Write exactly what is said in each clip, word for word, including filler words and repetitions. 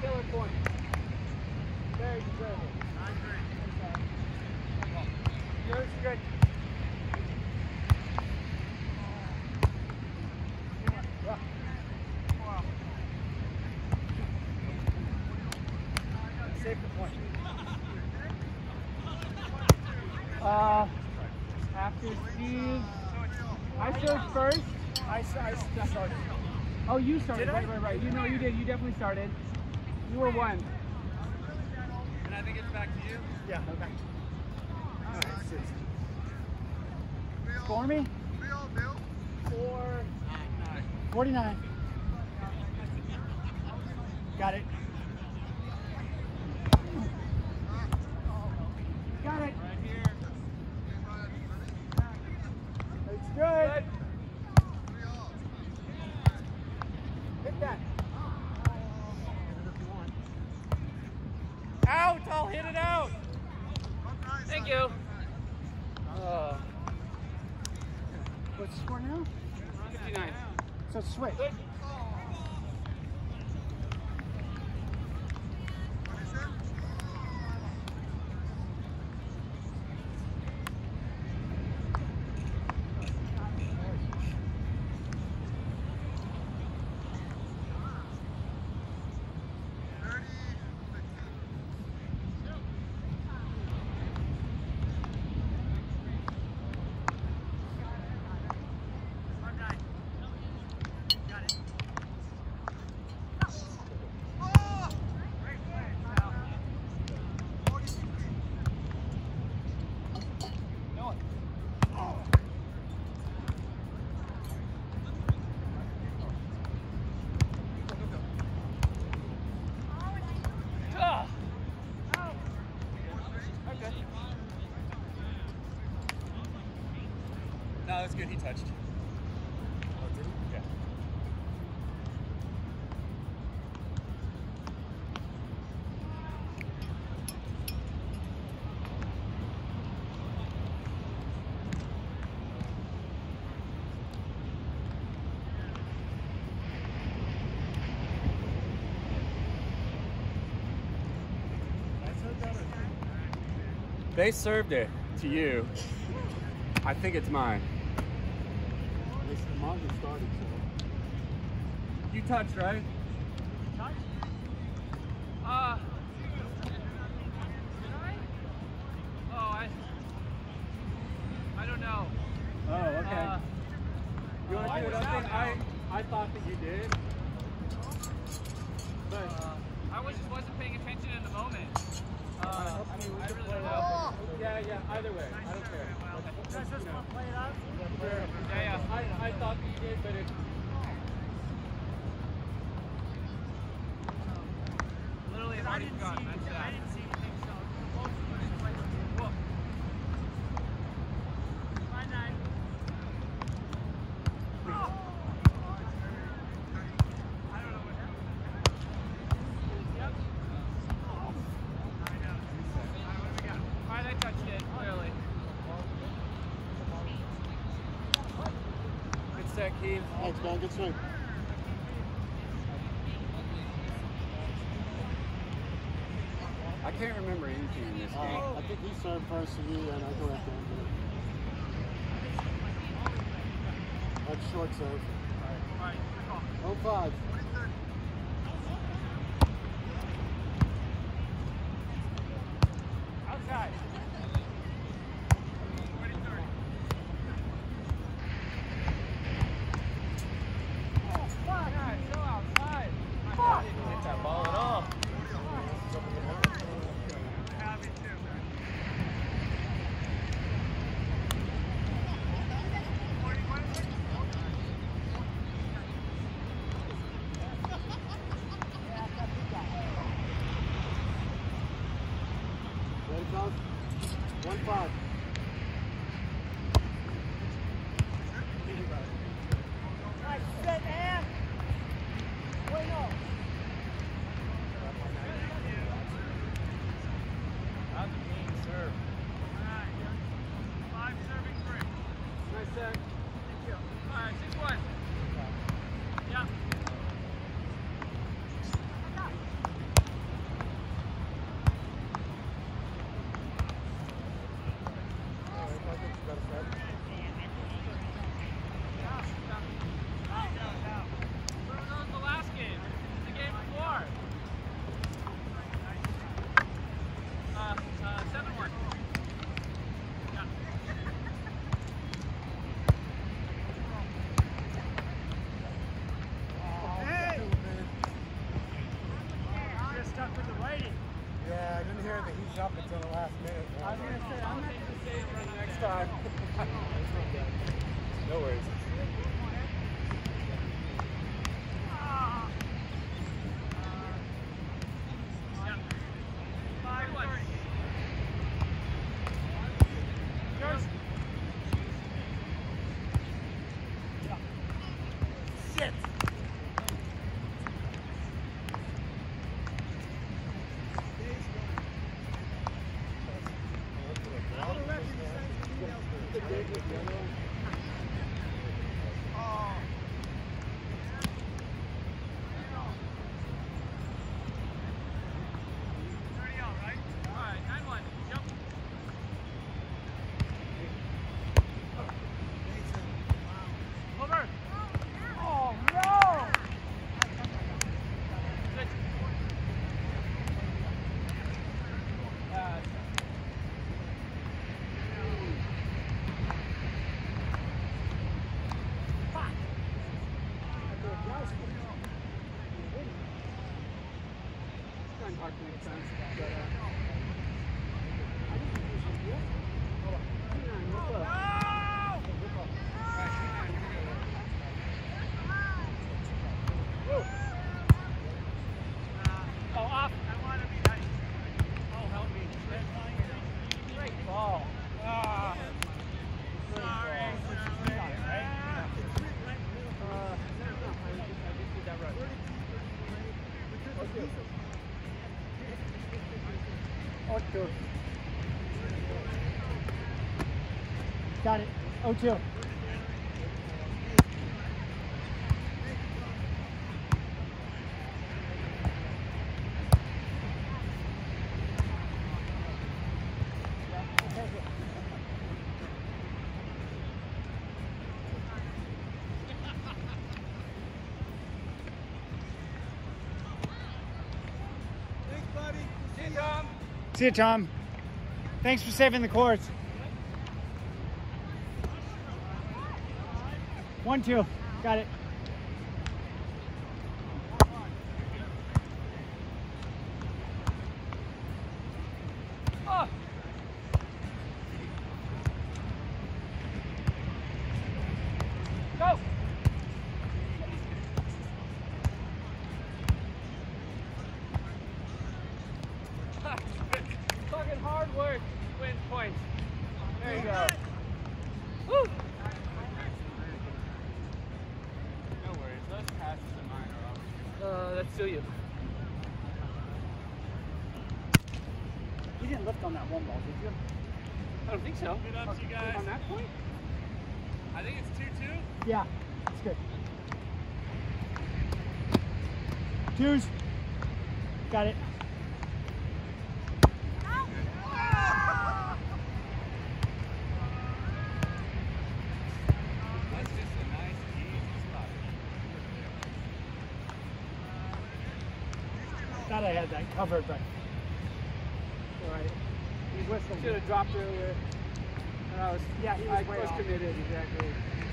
Killer point. Very deserving. Yours good. Save the point. Uh, after Steve, I served first. I, I started. Oh, you started. Did right, I? right, right. You know, you did. You definitely started. You were one. And I think it's back to you? Yeah, okay. All right, six. Score me? Four. forty-nine. Got it. Got it. Right here. It's good. Hit that. Out! I'll hit it out! Thank you. Uh, what's the score now? fifty-nine. So switch. No, that's good. He touched. Oh, did he? Yeah. They served it to you. I think it's mine. Mine just started, so. You touched, right? Touch? Uh. Did I? Oh, I. I don't know. Oh, okay. Uh, you want to uh, do it up then? I, I thought that you did. But. Uh, I was just wasn't paying attention in the moment. Uh, I mean, we I can really play don't it know. out. Yeah, yeah, either way. I don't care. You guys just want to play it out? Sure. Yeah, yeah. I, I thought that you did, but it. Literally, I've I already didn't forgotten. see, That's I that. didn't see anything, so both of you just play with it. Whoa. Bye, night. I don't know what happened. Yep. All right, I touched it, clearly. Good set, Keith. Thanks, man. Good swing. I can't remember anything in this game. Uh, I think he served first to you, and I go after him. That's short serve. All right, oh five. outside. Oh, fuck. God, so outside. Fuck. Didn't hit that ball at all. Ready, Coach? One five. Nice set, and. Bueno. That's a mean serve. Five serving three. Nice set. Thank you. All right, six one. Yeah. finish up until the last minute. I was going to say, I'm not going to say it for the next time. No worries. Got it. oh two. See you, Tom. Thanks for saving the course. One, two. Got it. Oh. Go. Fucking hard work wins points. There you go. Woo. No worries. Those passes of mine are always Uh, that's still you. You didn't lift on that one ball, did you? I don't think so. Good ups, you guys. On that point? I think it's two two. Yeah, it's good. Twos. Got it. That's just a nice, easy spot. Thought I had that covered, but all right. He whistled. Should have dropped earlier. And I was, yeah, he was I way was off. Committed, exactly.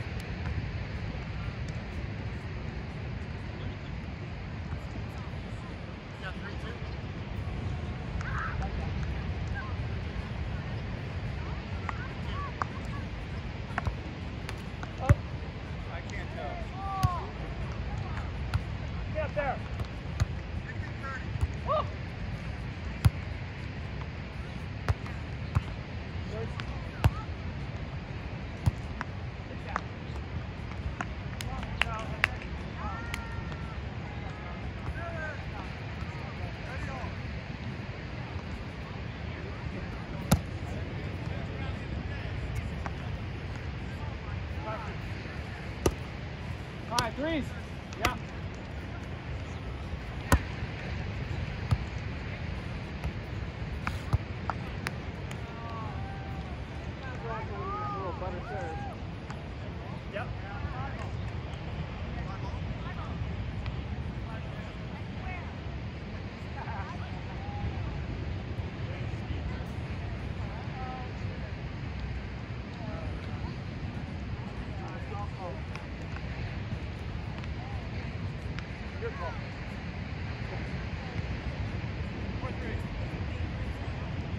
All right, threes. Yeah. Yep. Good ball. Four, three.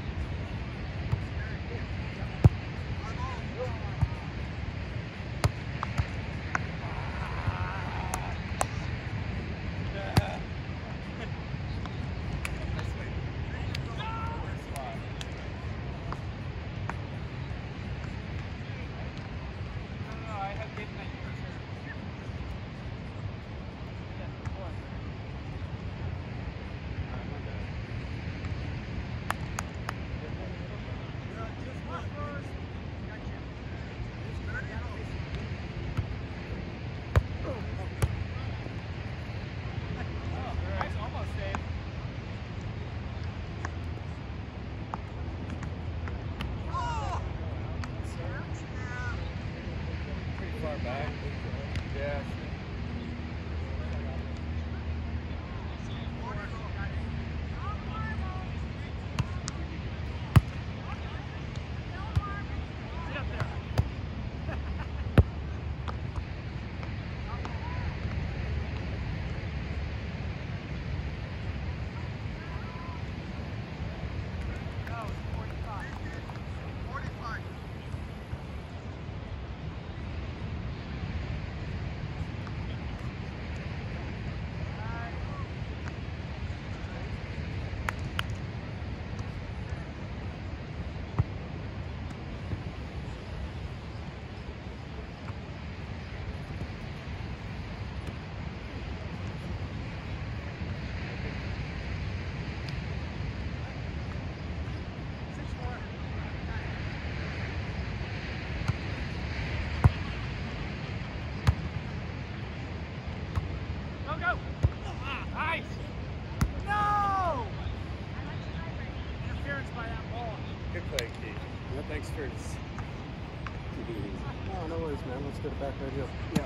Nice. No! Interference by that ball. Good play, Keith. Yeah, thanks for keeping it easy. No, no worries, man. Let's get it back right here. Yeah.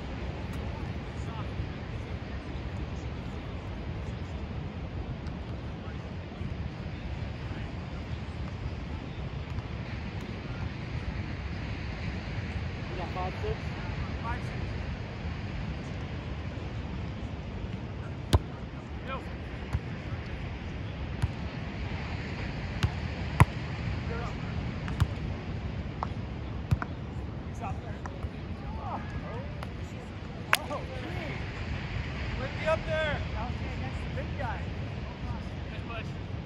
You got five, six? Five, six. Go. Get up. He's up there. Oh. Oh, gee. Might be up there. Now he's against the big guy. Good push.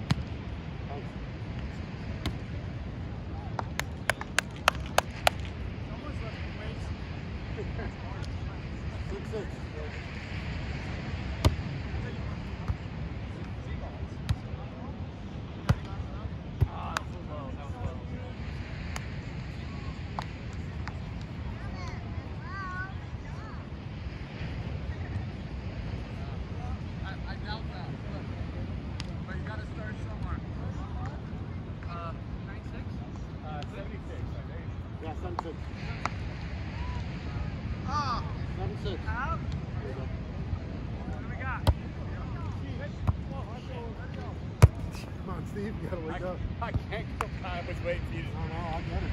Someone's lifting weights. Six, six. Ah, that was low. That was low. I, I doubt that. But you gotta start somewhere. Uh, ninety-six? Uh, seventy-six, I think. Yeah, seven, six. Ah! Seven, six. Out. There you go. What do we got? Come on, Steve. You gotta wake I, up. I can't go. I was waiting for you to. No, no, I get it.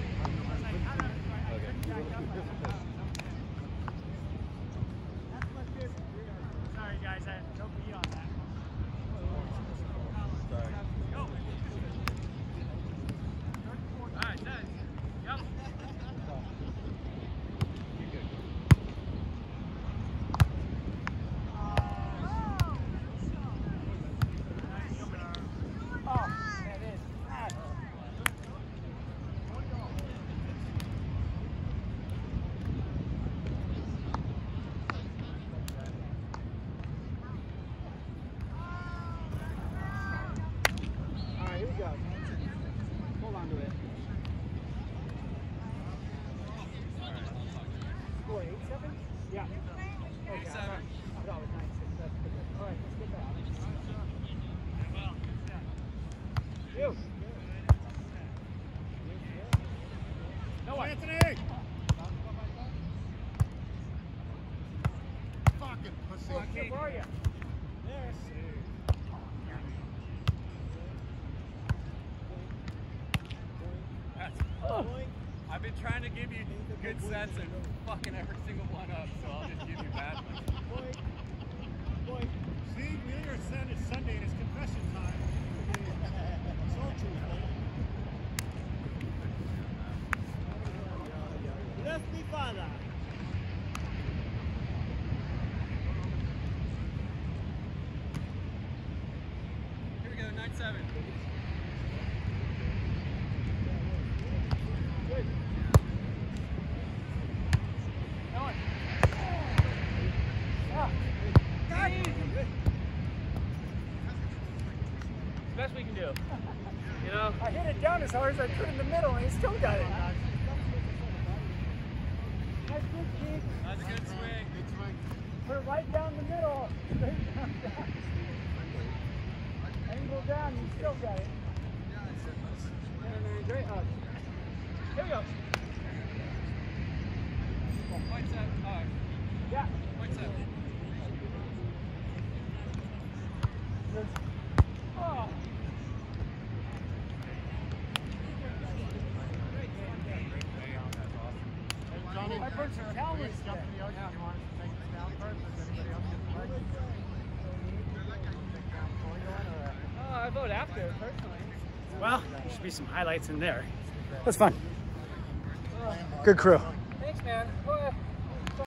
Sorry, guys. I had no beat on that. Sorry. Go. All right, nice. Yep. Oh, that is bad. All right, here we go. Hold on to it. Score eight seven? Yeah. Okay, I thought- I thought it was nine six. That's pretty good. All right, let's get back. You. No one. Anthony! Fucking pussy. Where are you? Oh. I've been trying to give you good sets and fucking every single one up, so I'll just give you bad ones. See, we are saying it's Sunday and it's confession time. So true. Left me father. Here we go, nine seven. No one. Ah. Best we can do. You know? I hit it down as hard as I could in the middle and he still got it. That's good, Keith. That's a good swing. Good swing. Put it right down the middle. Straight down, down. Angle down, you still got it. Great. Uh, here we go. White set. Uh, Yeah. white set. Oh. Johnny, I put some calories jump there. in the ocean. Do you want us to take this down first? Or does anybody else get the leg? Take down Troy going, or? Oh, I vote after, personally. Well, there should be some highlights in there. That's fun. Good crew. Thanks, man. Well,